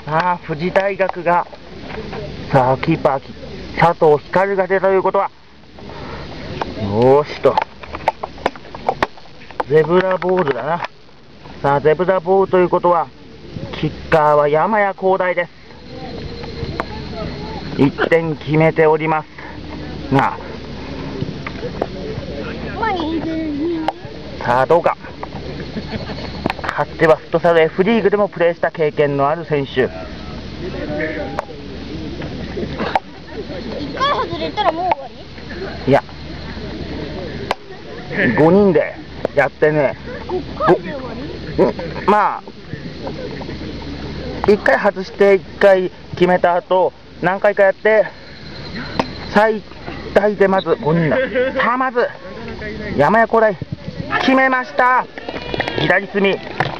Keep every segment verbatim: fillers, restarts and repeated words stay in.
さあ、富士大学が、さあ、キーパー、佐藤光が出たということは、よーしと、ゼブラボールだな。さあ、ゼブラボールということは、キッカーは山谷光大です。いってん決めておりますが、さあ、どうか。かつてはフットサル F リーグでもプレーした経験のある選手。いっかい外れたらもう終わり？ いや、ごにんでやってね、 ごかいで終わり？ まあ、いっかい外していっかい決めた後、何回かやって、最大でまずごにんだ。さあ、まず、山谷光大、決めました。左隅。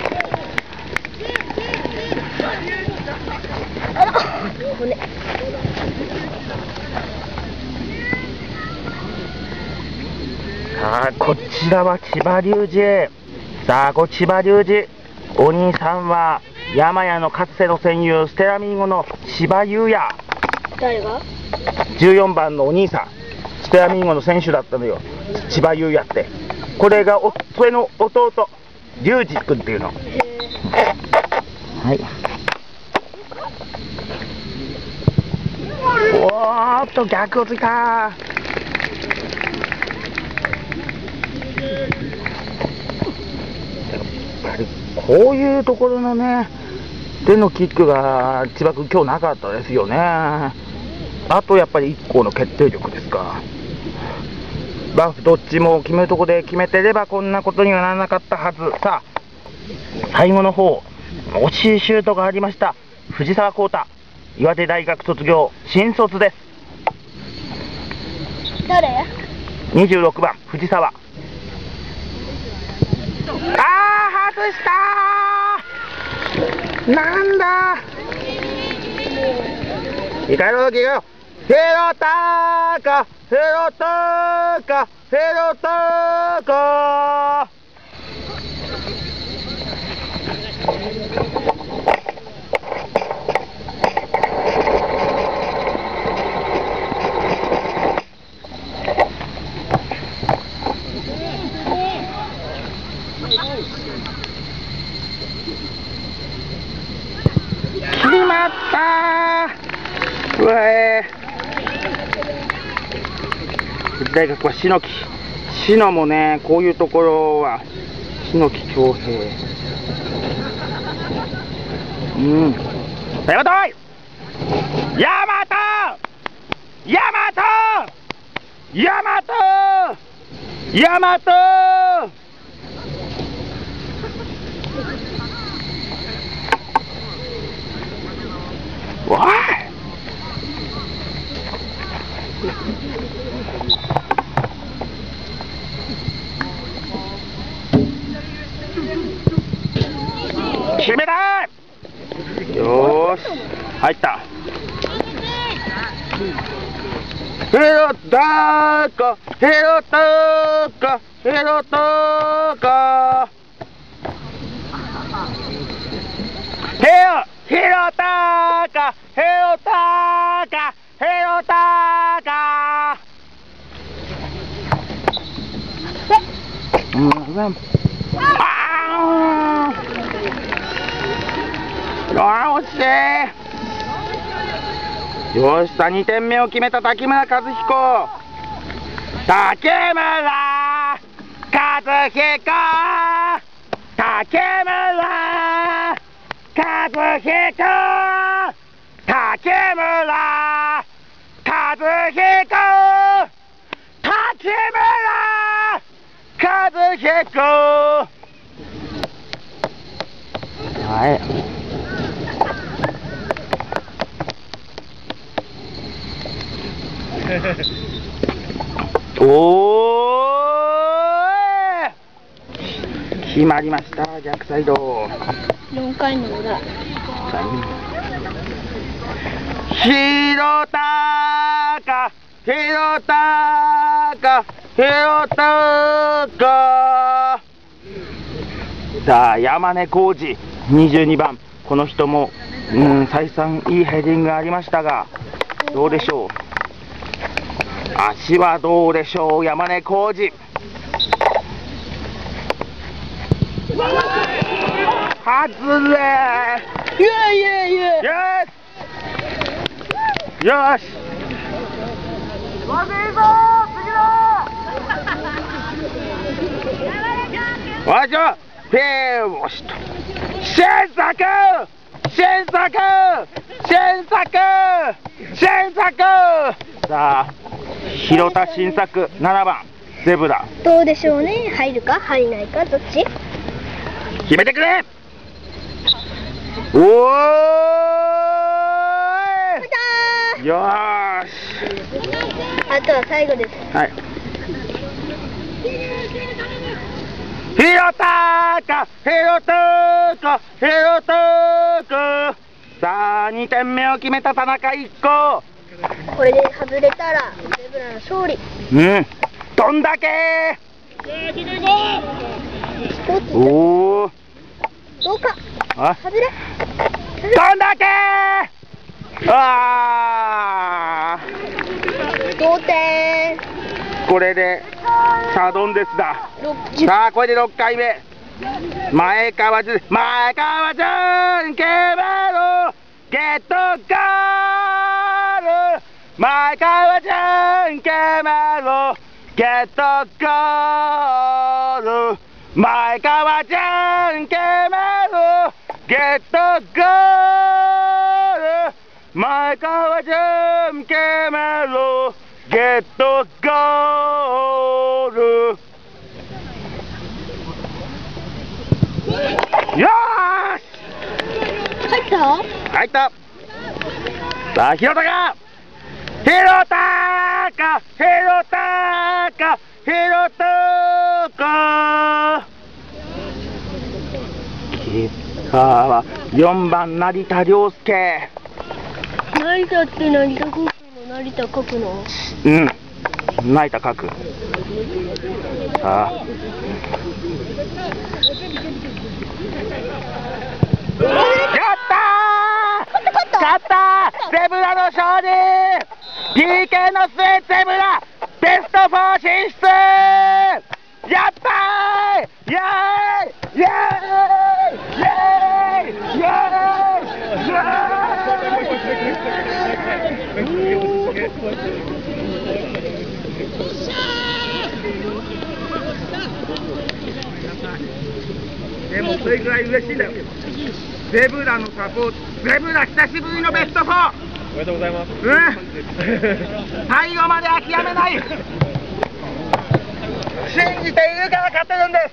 さあ、こちらは千葉龍二。さあ、こ千葉龍二。お兄さんは山谷のかつての戦友、ステラミンゴの千葉優也。 誰が？ じゅうよんばんのお兄さん、ステラミンゴの選手だったのよ、千葉優也って。これがお上の弟、龍二君っていうの。はい。おーっと、逆をついた。やっぱりこういうところのね、手のキックが千葉君、今日なかったですよね。あとやっぱりいっこの決定力ですか。まあ、どっちも決めるとこで決めてればこんなことにはならなかったはず。さあ、最後の方、惜しいシュートがありました。藤沢浩太、岩手大学卒業、新卒です。 誰？ にじゅうろくばん、藤沢。あー、外したー。なんだー。いかよ、いかよ。拾ったーか、拾ったーか、拾ったーか。決まったー。うわえー、大学は篠木。篠もね、こういうところは篠木恭平。うん。大和大和大和大和大和わい。決めた。よーし、入った。拾ったーか、拾ったーか、拾ったーか。拾拾ったーか、拾ったーか、拾ったーか。うん、あー、あー、惜しい。よし、さあにてんめを決めた滝村和彦。滝村和彦、滝村和彦、竹村和彦、竹村和彦。はい。おー、決まりました。逆サイド。 よんかいの裏。 拾ったか、拾ったか、拾ったか。さあ、山根浩二、にじゅうにばん、この人もうん、再三いいヘディングありましたが、どうでしょう。足はどうでしょう、山根浩二。外れ。 イエイイエイイエイ。 よし。よし。まずいぞ、次だ。わしょ、ペーウォシと。新作。新作。新作。新作。さあ、広田新作ななばんゼブラ。 どうでしょうね。入るか入らないかどっち？ 決めてくれ。おーい。よーし。 あとは最後です。 はい。広田か広田か広田か。さあにてんめを決めた田中一子。 これで外れたらゼブラの勝利。 うん。どんだけー。おお。 どうか。 あ。 外れ。 どんだけー。ああ。 同点。 これでサドンデスだ。さあこれでろっかいめ。前川じ前川じゃんけんろゲットゴール。前川じゃんけんろゲットゴール。前川じゃんけんろゲットゴール。前川じゃんけんろゲットゴール。よーし。 入った？ 入った。さあ広田が広田か広田か広田か。キッカーはよんばん成田凌介。 成田って成田国の成田書くの？ うん、成田書く。さあやったー。勝ったー。ゼブラの勝利。 ピーケー の末ゼブラベストフォー進出。やったー。イエーイイエーイイエーイイエーイイエーイ。でもそれぐらい嬉しいんだよ。ゼブラのサポート、ゼブラ久しぶりのベストフォー。 おめでとうございます。 うん。最後まで諦めない。信じているから勝てるんです。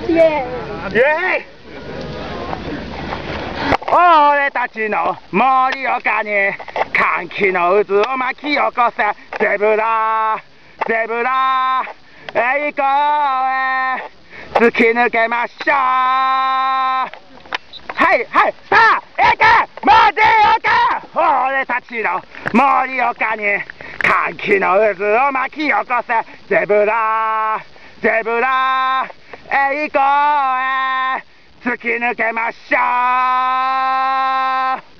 イエーイ。 イエーイ。俺たちの盛岡に歓喜の渦を巻き起こせ。ゼブラゼブラ栄光へ突き抜けましょう。はいはいさあ行け盛岡。俺たちの盛岡に歓喜の渦を巻き起こせ。ゼブラゼブラ栄光へ突き抜けましょう。